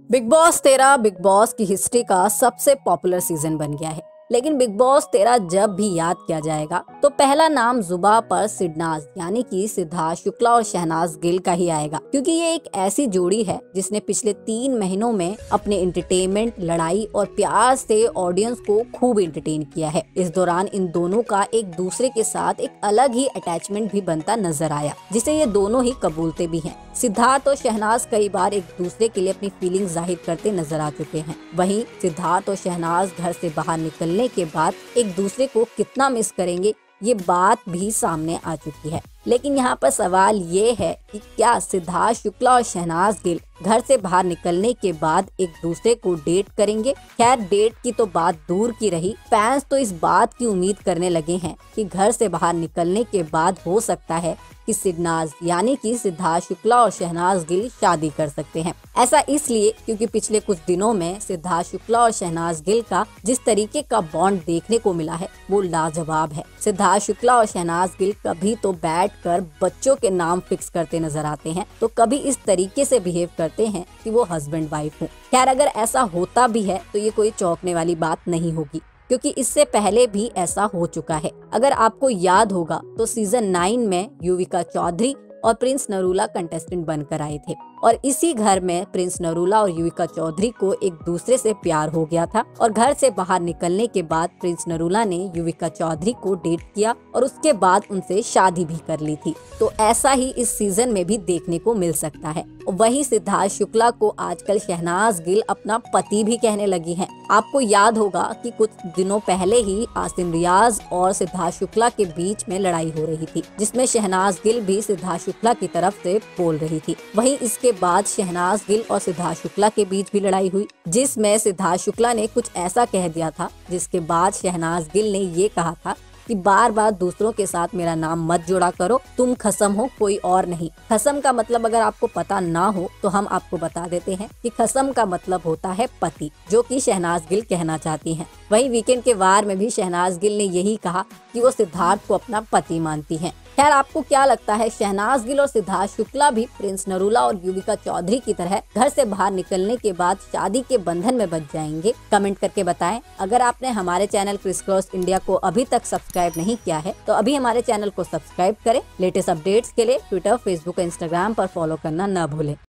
Big Boss 13 Bigg Boss की history का सबसे पॉपुलर सीजन बन गया है। लेकिन बिग बॉस 13 जब भी याद किया जाएगा तो पहला नाम जुबा पर सिडनाज यानी कि सिद्धार्थ शुक्ला और शहनाज गिल का ही आएगा, क्योंकि ये एक ऐसी जोड़ी है जिसने पिछले 3 महीनों में अपने एंटरटेनमेंट, लड़ाई और प्यार से ऑडियंस को खूब एंटरटेन किया है। इस दौरान इन दोनों का एक दूसरे के साथ एक अलग ही अटैचमेंट भी बनता नजर आया, जिसे ये दोनों ही कबूलते भी हैं। सिद्धार्थ और शहनाज कई बार एक दूसरे के लिए अपनी फीलिंग जाहिर करते नजर आ चुके हैं। वहीं सिद्धार्थ और शहनाज घर से बाहर निकलने के बाद एक दूसरे को कितना मिस करेंगे, ये बात भी सामने आ चुकी है। लेकिन यहाँ पर सवाल ये है कि क्या सिद्धार्थ शुक्ला और शहनाज गिल घर से बाहर निकलने के बाद एक दूसरे को डेट करेंगे? खैर, डेट की तो बात दूर की रही, फैंस तो इस बात की उम्मीद करने लगे हैं कि घर से बाहर निकलने के बाद हो सकता है कि सिडनाज यानी कि सिद्धार्थ शुक्ला और शहनाज गिल शादी कर सकते हैं। ऐसा इसलिए क्योंकि पिछले कुछ दिनों में सिद्धार्थ शुक्ला और शहनाज गिल का जिस तरीके का बॉन्ड देखने को मिला है वो लाजवाब है। सिद्धार्थ शुक्ला और शहनाज गिल कभी तो बैठकर बच्चों के नाम फिक्स करते नजर आते हैं, तो कभी इस तरीके से बिहेव करते हैं कि वो हस्बैंड वाइफ हो। खैर, अगर ऐसा होता भी है तो ये कोई चौंकने वाली बात नहीं होगी, क्योंकि इससे पहले भी ऐसा हो चुका है। अगर आपको याद होगा तो सीजन 9 में युविका चौधरी और प्रिंस नरूला कंटेस्टेंट बनकर आए थे और इसी घर में प्रिंस नरूला और युविका चौधरी को एक दूसरे से प्यार हो गया था और घर से बाहर निकलने के बाद प्रिंस नरूला ने युविका चौधरी को डेट किया और उसके बाद उनसे शादी भी कर ली थी। तो ऐसा ही इस सीजन में भी देखने को मिल सकता है। वहीं सिद्धार्थ शुक्ला को आजकल शहनाज गिल अपना पति भी कहने लगी हैं। आपको याद होगा कि कुछ दिनों पहले ही आसिम रियाज और सिद्धार्थ शुक्ला के बीच में लड़ाई हो रही थी, जिसमें शहनाज गिल भी सिद्धार्थ शुक्ला की तरफ से बोल रही थी। वहीं इसके बाद शहनाज गिल और सिद्धार्थ शुक्ला के बीच भी लड़ाई हुई, जिसमें सिद्धार्थ शुक्ला ने कुछ ऐसा कह दिया था, जिसके बाद शहनाज गिल ने ये कहा था कि बार बार दूसरों के साथ मेरा नाम मत जोड़ा करो, तुम खसम हो, कोई और नहीं। खसम का मतलब अगर आपको पता ना हो तो हम आपको बता देते हैं कि खसम का मतलब होता है पति, जो कि शहनाज गिल कहना चाहती हैं। वहीं वीकेंड के वार में भी शहनाज गिल ने यही कहा कि वो सिद्धार्थ को अपना पति मानती हैं। खैर, आपको क्या लगता है, शहनाज गिल और सिद्धार्थ शुक्ला भी प्रिंस नरूला और युविका चौधरी की तरह घर से बाहर निकलने के बाद शादी के बंधन में बंध जाएंगे? कमेंट करके बताएं। अगर आपने हमारे चैनल क्रिस क्रॉस इंडिया को अभी तक सब्सक्राइब नहीं किया है तो अभी हमारे चैनल को सब्सक्राइब करें। लेटेस्ट अपडेट्स के लिए ट्विटर, फेसबुक और इंस्टाग्राम पर फॉलो करना न भूलें।